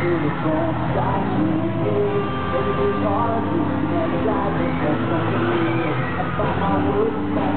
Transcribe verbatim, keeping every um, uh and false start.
Everything's hard, you never got it, that's something weird. I find my words.